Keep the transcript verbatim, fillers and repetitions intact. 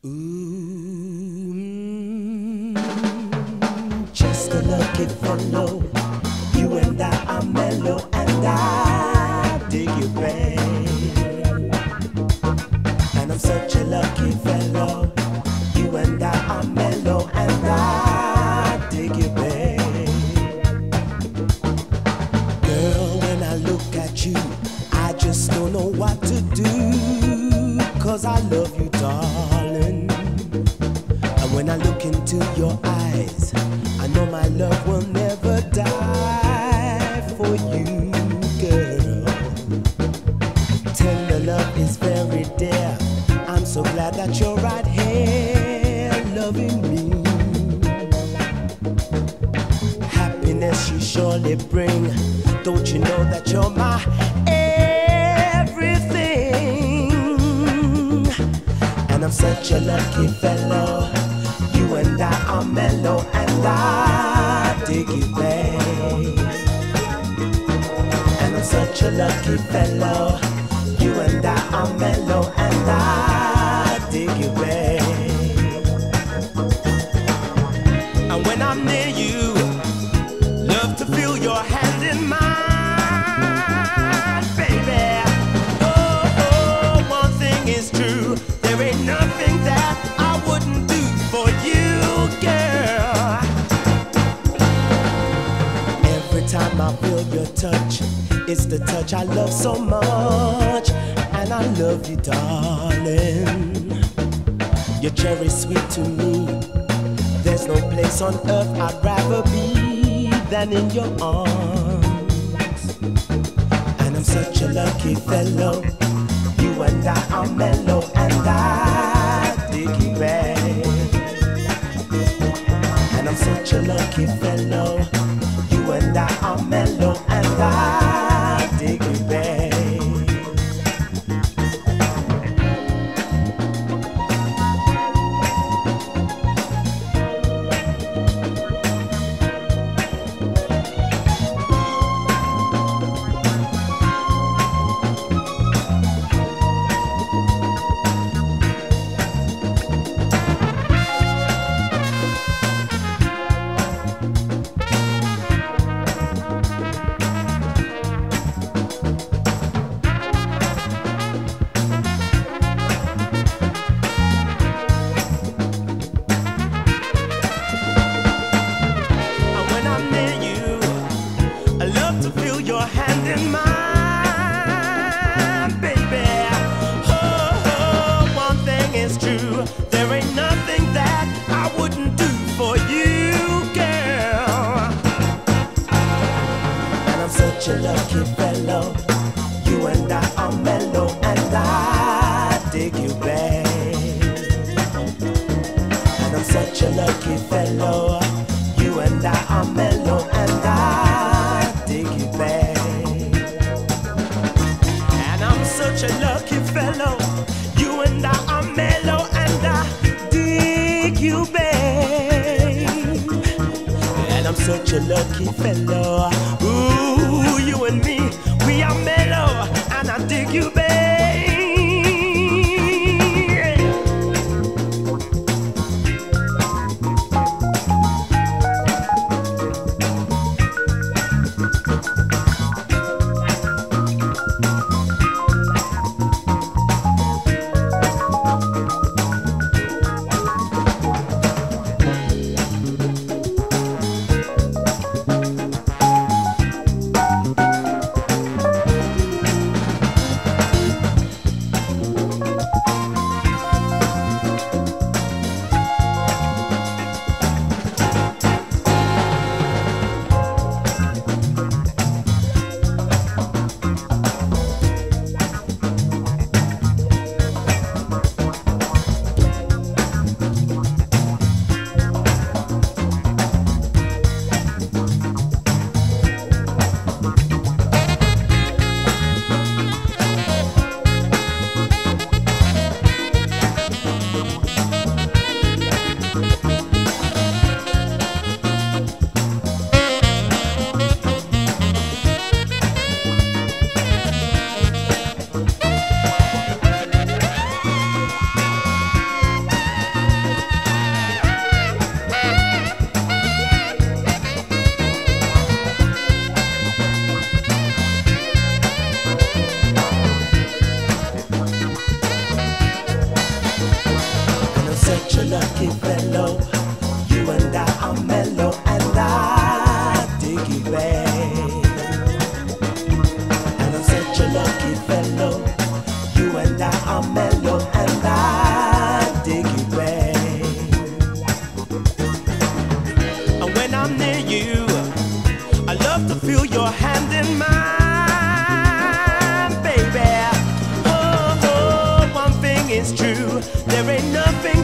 Ooh, just a lucky fellow. You and I are mellow, and I dig you, babe. And I'm such a lucky fellow. You and I are mellow, and I dig you, babe. Girl, when I look at you, I just don't know what to do. 'Cause I love you, darling. And when I look into your eyes, I know my love will never die for you, girl. Tender love is very dear. I'm so glad that you're right here loving me. Happiness you surely bring. Don't you know that you're my everything? And I'm such a lucky fellow. You and I are mellow, and I dig you, babe. And I'm such a lucky fellow. You and I are mellow, and I dig you, babe. And when I'm near you, love to feel your hand in mine, baby. Oh, oh, one thing is true. There ain't nothing that I wouldn't do for you, girl. Every time I feel your touch, it's the touch I love so much. And I love you, darling. You're cherry sweet to me. There's no place on earth I'd rather be than in your arms. And I'm such a lucky fellow. You and I are mellow, and I dig you, babe. And I'm such a lucky fellow. You and I are mellow, and I dig you, babe. Such a lucky fellow. Ooh, you and me, we are mellow, and I dig you, babe. There ain't nothing